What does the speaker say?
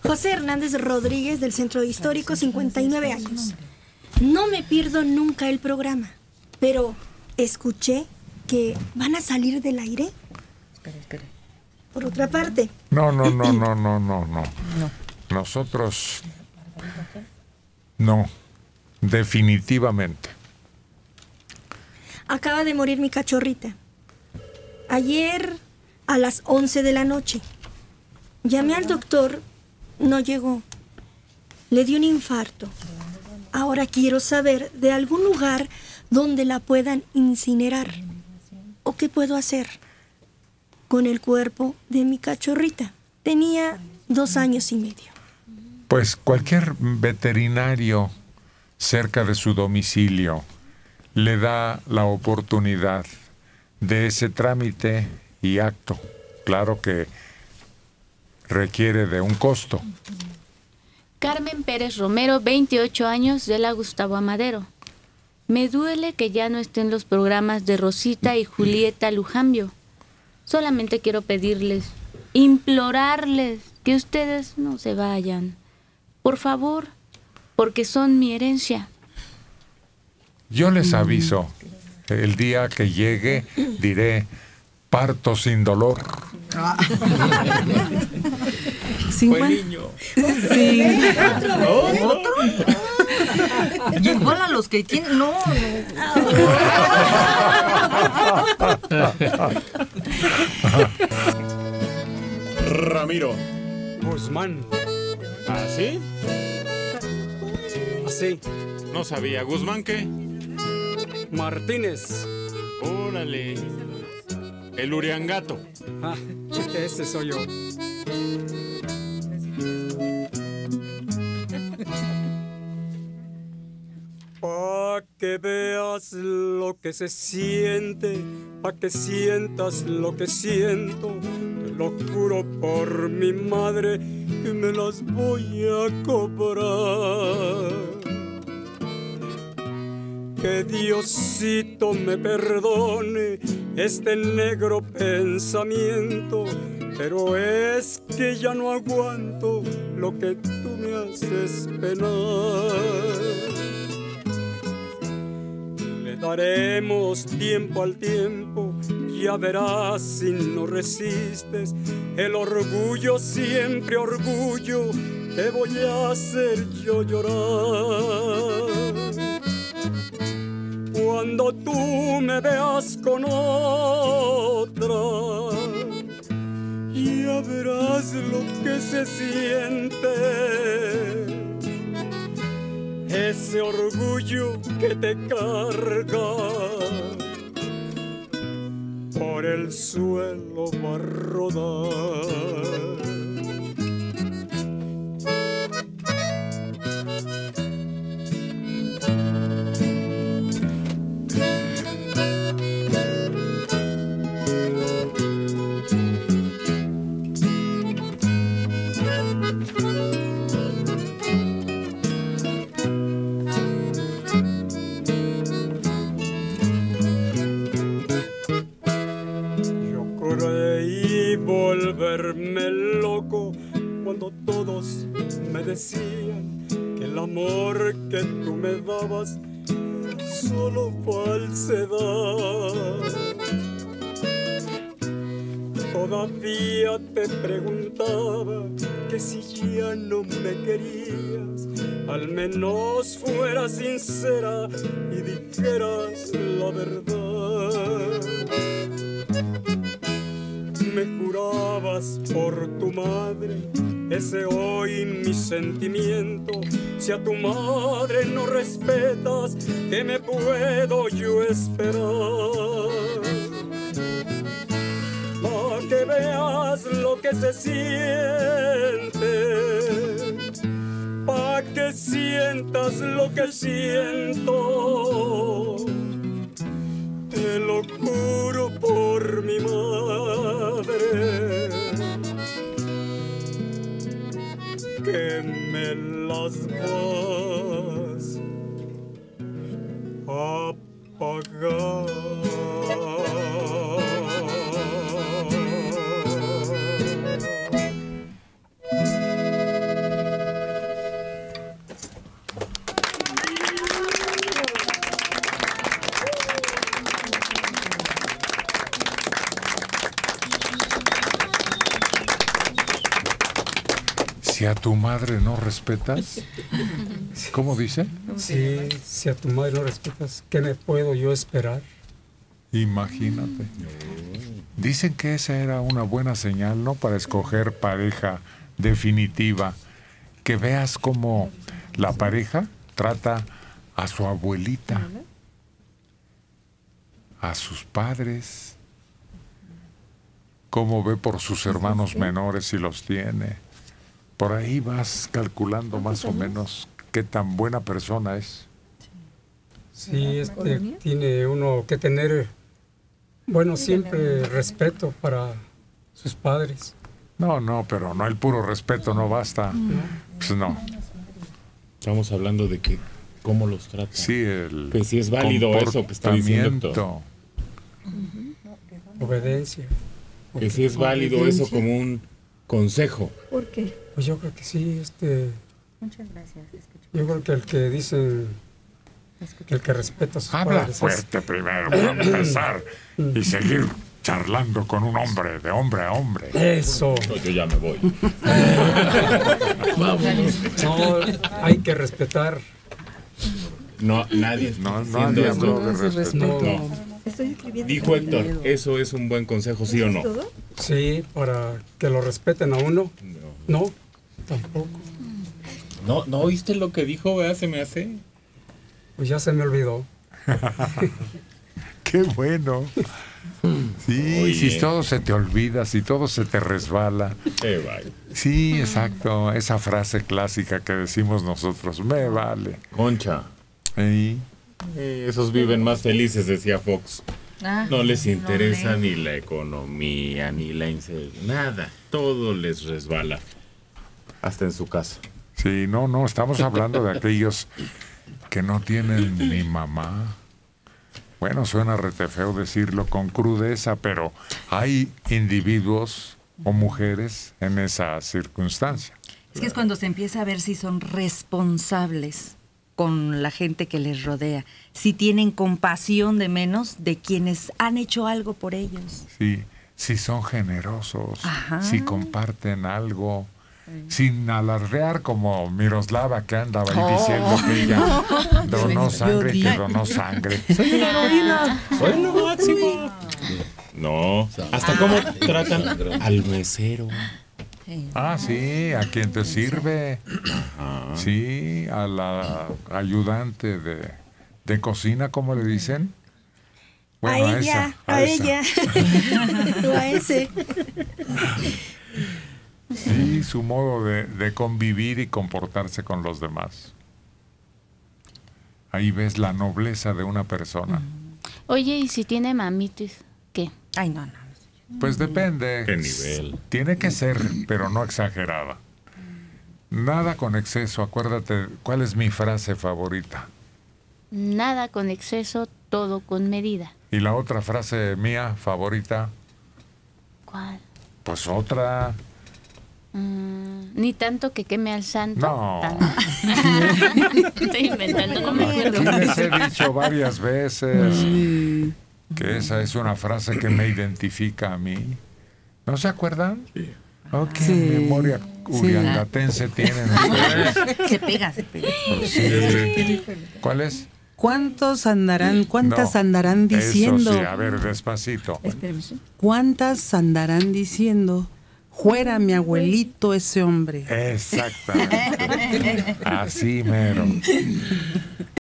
José Hernández Rodríguez, del Centro Histórico, 59 años. No me pierdo nunca el programa, pero escuché que van a salir del aire. Espere. Por otra parte. No. Nosotros... No, definitivamente. Acaba de morir mi cachorrita. Ayer a las 11 de la noche. Llamé al doctor, no llegó. Le dio un infarto. Ahora quiero saber de algún lugar donde la puedan incinerar. ¿O qué puedo hacer con el cuerpo de mi cachorrita? Tenía 2 años y medio. Pues cualquier veterinario cerca de su domicilio le da la oportunidad de ese trámite y acto. Claro que requiere de un costo. Carmen Pérez Romero, 28 años, de la Gustavo Amadero. Me duele que ya no estén los programas de Rosita y Julieta Lujambio. Solamente quiero pedirles, implorarles que ustedes no se vayan. Por favor, porque son mi herencia. Yo les aviso, el día que llegue diré parto sin dolor. Buen niño. Sí. ¿Otro? Igual a los que tienen... No. Ramiro Guzmán. ¿Ah, sí? Así. No sabía. ¿Guzmán qué? Martínez. Órale. El Uriangato. Ah, ese soy yo. Pa' que veas lo que se siente, pa' que sientas lo que siento, te lo juro por mi madre que me las voy a cobrar. Que Diosito me perdone este negro pensamiento, pero es que ya no aguanto lo que tú me haces penar. Le daremos tiempo al tiempo, ya verás si no resistes. El orgullo, siempre orgullo, te voy a hacer yo llorar. Cuando tú me veas con otra, ya verás lo que se siente. Ese orgullo que te carga, por el suelo va a rodar. Volverme loco cuando todos me decían que el amor que tú me dabas era solo falsedad. Todavía te preguntaba que si ya no me querías, al menos fueras sincera y dijeras la verdad. Me jurabas por tu madre, ese hoy mi sentimiento. Si a tu madre no respetas, ¿qué me puedo yo esperar? Para que veas lo que se siente, para que sientas lo que siento. Te lo juro por mi madre, que me las vas a pagar. si a tu madre no respetas, ¿cómo dice? Sí, si a tu madre no respetas, ¿qué me puedo yo esperar? Imagínate. Dicen que esa era una buena señal, ¿no? Para escoger pareja definitiva. Que veas cómo la pareja trata a su abuelita, a sus padres, cómo ve por sus hermanos menores si los tiene. Por ahí vas calculando más o menos qué tan buena persona es. Sí, tiene uno que tener, bueno, siempre respeto para sus padres. No, pero no, el puro respeto no basta. Pues no. Estamos hablando de que cómo los trata. Sí, el que si es válido eso que está diciendo doctor. Obediencia. Que si es válido eso como un consejo. ¿Por qué? Pues yo creo que sí, Muchas gracias. yo creo que el que dicen, el que respeta a sus Habla padres. fuerte primero para empezar y seguir charlando con un hombre, de hombre a hombre. Eso. No, yo ya me voy. No, hay que respetar. No, nadie. Nadie habló de respeto. No. Estoy escribiendo. Dijo Héctor, ¿eso es un buen consejo, sí o no? ¿Todo? Sí, para que lo respeten a uno. No, tampoco. ¿No oíste lo que dijo, verdad? Se me hace. Pues ya se me olvidó. Qué bueno. Sí, Oye. si todo se te olvida, si todo se te resbala. Vale. Sí, exacto. Esa frase clásica que decimos nosotros, me vale. Concha. Y Esos viven más felices, decía Fox. Ah, No les interesa no, ni la economía, ni la nada. Todo les resbala. Hasta en su casa. sí, no, estamos hablando de aquellos que no tienen ni mamá. Bueno, suena rete feo decirlo con crudeza, pero hay individuos o mujeres en esa circunstancia. Es que es cuando se empieza a ver si son responsables con la gente que les rodea, si tienen compasión de menos de quienes han hecho algo por ellos. Sí, si son generosos, Ajá. si comparten algo, sin alardear como Miroslava que andaba ahí diciendo que ella donó sangre, que donó sangre. Soy una heroína. Soy lo máximo. No. ¿Hasta cómo tratan al mesero? Ah, sí, a quien te sirve. Sí, a la ayudante de cocina, ¿cómo le dicen? Bueno, a ella, a esa. ella, o a ese. Sí, su modo de convivir y comportarse con los demás. Ahí ves la nobleza de una persona. Oye, ¿y si tiene mamitis? ¿Qué? Ay, no. Pues depende. ¿Qué nivel? Tiene que ser, pero no exagerada. Nada con exceso. Acuérdate, ¿cuál es mi frase favorita? Nada con exceso, todo con medida. Y la otra frase mía favorita, ¿Cuál? pues otra. Ni tanto que queme al santo. No. Estoy inventando, no me acuerdo. Aquí les he dicho varias veces que esa es una frase que me identifica a mí. ¿No se acuerdan? Sí. Oh, qué memoria uriangatense tienen ustedes. Se pega. Sí. ¿Cuál es? ¿Cuántas andarán diciendo? Eso sí, a ver, despacito. ¿Cuántas andarán diciendo? Fuera mi abuelito ese hombre. Exactamente. Así mero.